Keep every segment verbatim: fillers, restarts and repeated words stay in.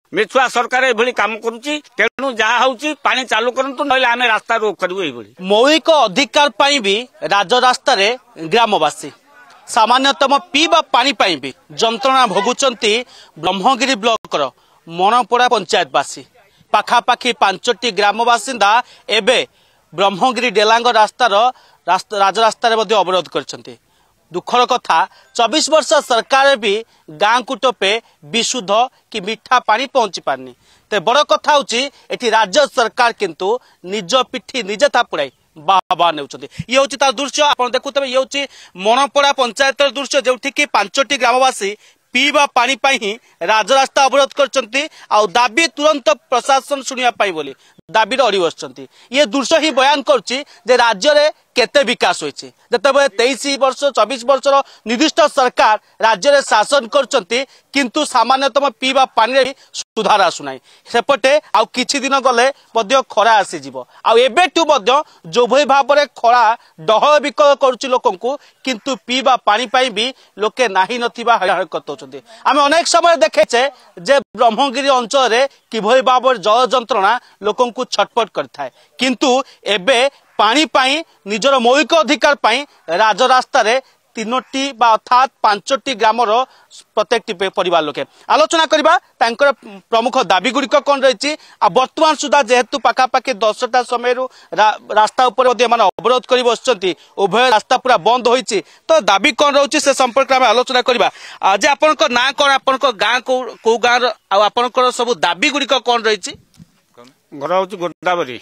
मिछुआ सरकार एभली काम करुची तेणु जहाँ होची पानी चालू करंतु नहले आमे रास्ता रोक करिवो एभली मौलिक अधिकार पाई भी राजरास्ता रे ग्रामवासी सामान्यतम पीवा पानी पाई भी जंत्रणा भोगुचंती ब्रह्मगिरी ब्लॉक रो मनपड़ा पंचायतवासी पाखापाखि पांचटी ग्राम बासिंदा एबे ब्रह्मगिरी डेलांग रास्तार राजरास्तार अवरोध करछंती। दुखर कथा चौबीस वर्ष सरकार भी गाँ को टोपे विशुद्ध कि मीठा पानी पहुंची पारनी। ते बड़ कथा होची एठी राज्य सरकार किंतु निज पिठी निजे थापुड़ाई बाह बाह ने ये हूँ तार दृश्य आप देखुते ये हूँ मनपड़ा पंचायत दृश्य जो कि पांचटी ग्रामवासी पीवा पानी पाई ही राजरास्ता अवरोध करछंती आ दाबी तुरंत प्रशासन सुनिया पाई बोली दाबी अड़ी बसछंती। ये दृश्य ही बयान करछि जे राज्य रे केते विकास होइछि जतबे तेईस वर्ष चौबीस वर्षर निर्दिष्ट सरकार राज्य रे शासन करछंती किंतु सामान्यतम पीवा पानी रे सुधार आसुनाई सेपटे आ किछि दिन गले मध्य खरा आसी जिवो आ एबेटु मध्य जो भई भाबरे खरा डह विकल करछि लोकंकु किंतु पीवा पानी पाई भी लोके नाही नथिबा हैरान करतोचंती। आमे अनेक समय देखेछे जे ब्रह्मगिरी अंचल रे किभई भाबरे जल जंत्रणा लोकंकु छटपट करथाय किंतु एबे पानी पाई निजर मौलिक अधिकार पाई राजरास्ता रे तीनोटी बा अर्थात पांचटी ग्रामर प्रत्येक परिवार लोके आलोचना करबा तांकर प्रमुख दाबी गुड़िक कौन रही वर्तमान सुधा जेहेतु पाखापाखि दसटा समय रा, रास्ता उपर अवरोध कर बसुँच उभय रास्ता पूरा बंद होइछि तो दाबी कौन रोचे से संपर्क में आलोचना करबा जे आपन ना कौन आपन गाँ को गाँव आपन सब दाबी गुड़िक कौन रही घर हूँ गोदावरी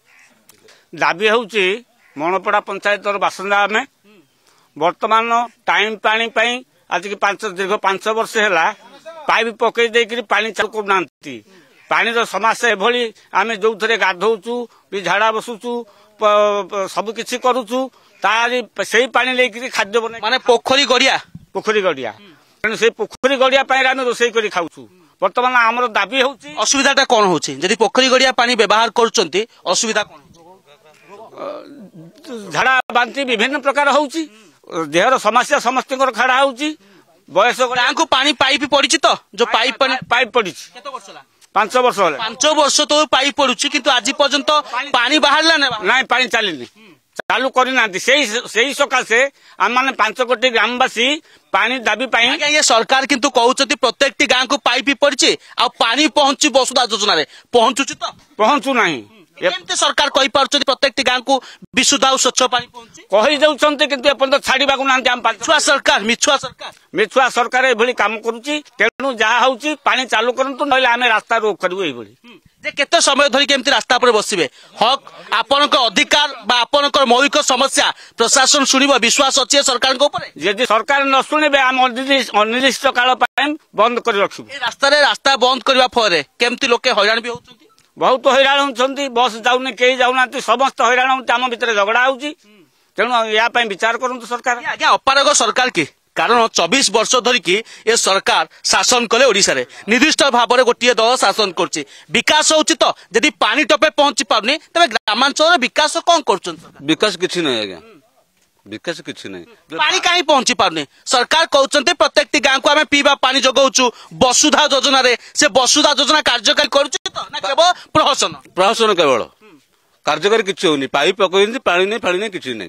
दाबी हूँ मनपड़ा पंचायत बासिंदा आम वर्तमान टाइम पानी पाई आज की पांच दीर्घ पांच वर्ष है पाइप पकई देकर पानी चालू करना पानी समस्या एभली आम जो थे गाधौचु भी झाड़ा बसुचु सब किसी करुचु तारी से पानी लेकर खाद्य बना माने पोखरी गड़िया पोखरी गड़िया तेणु से पोखरी गड़िया आम रोषे कर खाऊचु वर्तमान आमर दाबी हूँ असुविधा कौन हो पोखरी गड़िया पानी व्यवहार कर असुविधा कौन झाड़ा बांति विभिन्न प्रकार होउची देहर समस्या समस्त खड़ा होउची बयस गाँ को पानी पाइप पड़ी तो जो पाइप पाइप पड़ी पांच वर्ष पांच वर्ष तो पाइप पड़ुची किंतु आज पर्यंत पानी बाहर ना पानी चलनी चालू करना से सकाशे आम मैंने पांच कोटी ग्रामवासी पानी दाबी पाई ये सरकार किंतु कहते प्रत्येक गाँ को पाइप पड़ी आ पानी पहुंची वसुधा योजना पहुंचुची तो पहुंचू नहीं एमती सरकार कही पार्छ प्रत्येक गाँ को विशुद्ध और स्वच्छ पानी पहुंची कही जाउछन्ते किंतु एपर्यंत छाड़ीबाकू नांती आम मिछुआ सरकार मिछुआ सरकार मिछुआ सरकार एभली काम करूची तेणु जहाँ होउची पानी चालू करंतु नहले आमे रास्ता रोक करिवो एभली जे केते समय धरि केमती रास्ता पर बसिबे हक आपनक अधिकार बा आपनक मौलिक समस्या प्रशासन सुनिबो विश्वास अछि सरकार को ऊपर यदि सरकार न सुनिबे आम अनिर्दिष्ट काल पाए बंद कर रखिबो ए रास्ता रे रास्ता बंद करबा फरे केमती लोके हैरान भी होउछन्ती बहुत हैरान होती बस जाऊनी कई जाऊना समस्त हैरान होती आम भितर झगड़ा होती तेणु या विचार करंतु सरकार आज्ञा अपारग सरकार की कारण चौबीस वर्ष धरिकी ये सरकार शासन कले ओडिशा रे निर्दिष्ट भाव में गोटे दल शासन कर विकास होची तो यदि पानी टपे पहुंची पारनी तबे ग्रामांचल विकास कौन कर विकास किछि नै आज्ञा विकास किछि नै पानी कहीं पहुंची पारनी सरकार कहते प्रत्येक गाँ को आम पीवा पानी जगाऊचु वसुधा योजना रे से वसुधा योजना कार्यकारी करुचु तो ना केवल प्रहसन प्रहसन केवल कार्यकारी किछि होनी पाइप पकई पानी नहीं पानी नहीं किछि नहीं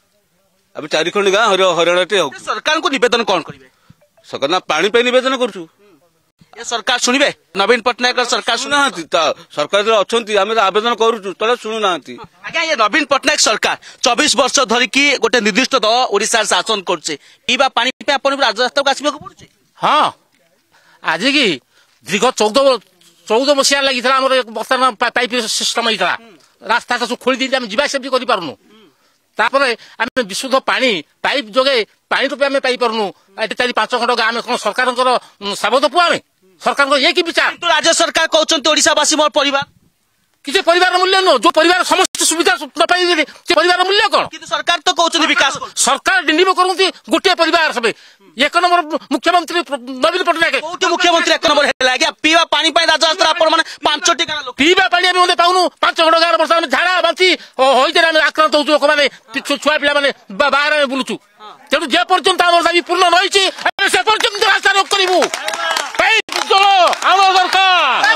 अब चारि खंड गाँ हरियाणाटे हो सरकार को निवेदन कौन करेंगे सरकार ना पानी पे निवेदन करूँ ये सरकार शुणवे नवीन पट्टनायक सरकार शुणुना सरकार अच्छा आम आवेदन करूँ तो शुणुना आज्ञा ये नवीन पट्टनायक सरकार चौबीस वर्ष धरिकी गोटे निर्दिष्ट दल ओडिशा शासन करछे पीवा पानी पे आपन राजरास्ता को आसबाक पड़ुछे हाँ आज की दीर्घ चौदह चौदह मसीहा लगी बर्तमान पाइप सिस्टम होता रास्ता सब खोली दी जावा सेमती कर तापर आम विशुद्ध पानी पाइप जोगे पानी रूपे आम पाई पार्नु चार पांच खंड गाँव में कौन सरकार साबत पुआ आम सरकार ये कि विचार राज्य सरकार कहते ओडिशावासी मोर परिवार किसी परिवार मूल्य नुह जो परिवार समस्त सुविधा न पाई परिवार मूल्य कौन सरकार तो कहते विकास सरकार डिंडिम करती गोटे परिवार सब एक नंबर मुख्यमंत्री नवीन पट्टनायक मुख्यमंत्री एक नंबर है पीवा पानी राजरास्ता पांचटी पीवा पानी आम पाऊनु पांच खंड गाँव बर्तमान झाड़ा बांति होते आक्रांत हो लोक मैंने छुआ पिला बाहर बुलुचु तेणु जे पर्यंत आम दाबी पूर्ण रही से पर्यंत रास्ता रोक करूँ दरकार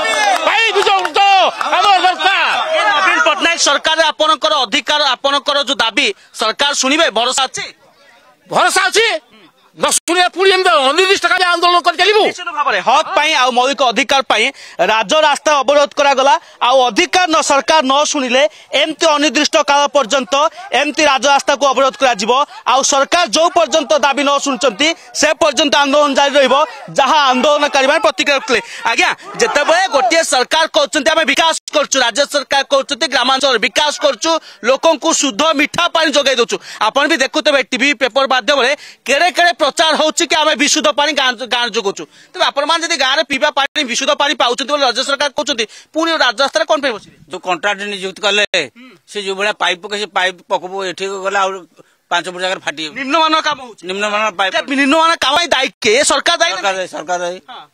सरकार आपणकर अधिकार आपणकर जो दाबी सरकार शुणिबे भरोसा अच्छे भरोसा अच्छी न शुणे पुणी अनिर्दिष्ट काल आंदोलन कर चलू निश्चित भाव में हक पाई आ मौलिक अधिकार पाई राजरास्ता अवरोध करागला आ अधिकार न सरकार न शुणिले एमती अनिर्दिष्ट काल पर्यंत एमती राजरास्ता को अवरोध करा जिवो आ सरकार जो पर्यंत दाबी न शुणुचंती से पर्यंत आंदोलन जारी रहिबो जहां आंदोलनकारी माने प्रतिक्रिया रखले आज्ञा जेतेबेले गोटे सरकार कहउचंती आमे विकास करछु राज्य सरकार कहउचंती ग्रामांचल विकास करछु लोकन को शुद्ध मीठा पानी जोगाई दोछु आपण भी देखुतबे टीवी पेपर माध्यम रे केड़े केड़े प्रचार होउछि कि आमे विशुद्ध पानी गां जोगुछु तबे आपण मान जदी गां रे पीबा पानी विशुद्ध पानी पाउछंती बोले राज्य सरकार कहउचंती पुनी राज्य रास्ता रे कोन पे बसिले जो कॉन्ट्रैक्ट नियुक्त कले से जो बड़ा पाइप के से पाइप पकबो एठी गला और पांच फुट जगह फाटी निम्नमान काम होउछि निम्नमान पाइप निम्नमान काम दायी के सरकार दायी सरकार सरकार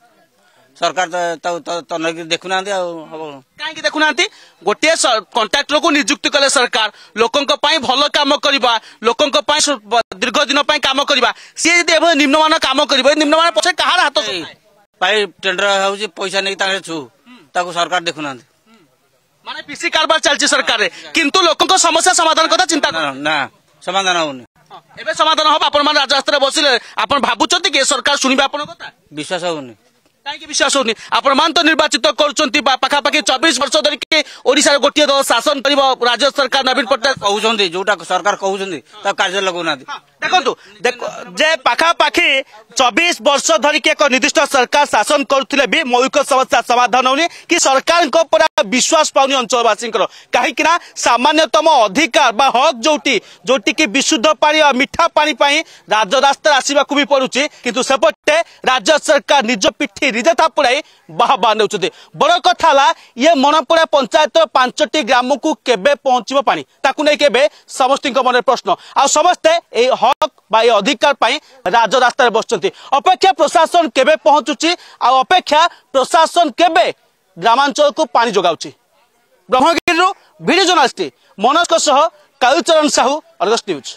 सरकार तो तो तो देखुना कहीं देखुना गोटे कंट्राक्टर को नियुक्ति कले सरकार लोकों भल काम करवा लोकों दीर्घ दिन काम करवा सी यदि निम्नमान काम कर निम्नमान पछे कहार हाथ पाइप टेंडर हो पैसा नहीं छू ताको सरकार देखुना माने पीसी कारबार चलती सरकार किंतु लोकों समस्या समाधान कथा चिंता ना समाधान होनी एबे समाधान हम आपण मान राजरास्ता बसिले आपण भाबुचंती कि सरकार सुनिबा आपण कथा विश्वास होनी कहीं विश्वास होनी आपण मान तो निर्वाचित करछंती पाखापाखि चौबीस वर्ष धरिके ओडिसा गोटे दल शासन करिवो राज्य सरकार नवीन पट्टनायक कहउछंती जोटा सरकार कहउछंती ता कार्य लगौना देखो जे पाखापाखि चौबीस वर्ष धरिके एक निर्दिष्ट सरकार शासन करथिले भी मौलिक समस्या समाधान होनी कि सरकार को पर विश्वास पाउनी अंचलवासी कहीं सामान्यतम अधिकार बा हक जोटी जोटी कि विशुद्ध पानी और मीठा पानी पाई राजरास्ता आसवा भी पड़ुछि किंतु सेपटे राज्य सरकार निज पिठी निजे थापुड़ाई बाहा बाहा नेउछथि बड़ कथा ये मनपड़ा पंचायत पांचटी ग्राम को केबे पहुंचबो पानी ताकु नै केबे समस्तिक मन प्रश्न आ समस्ते ए हक बा अधिकार पाई राजरास्ता बसचंती अपेक्षा प्रशासन केबे पहुंचुची आ अपेक्षा प्रशासन केबे ग्रामांचल को पानी जोगाउची ब्रह्मगिरी वीडियो जर्नलिस्ट मनोज सह कालुचरण साहू अर्गस न्यूज।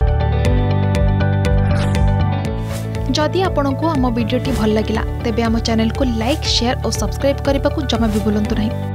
जदि आपंक आम भिडी भल लगा तेब आम चैनल को लाइक शेयर और सब्सक्राइब करने को जमा भी भूलु नहीं।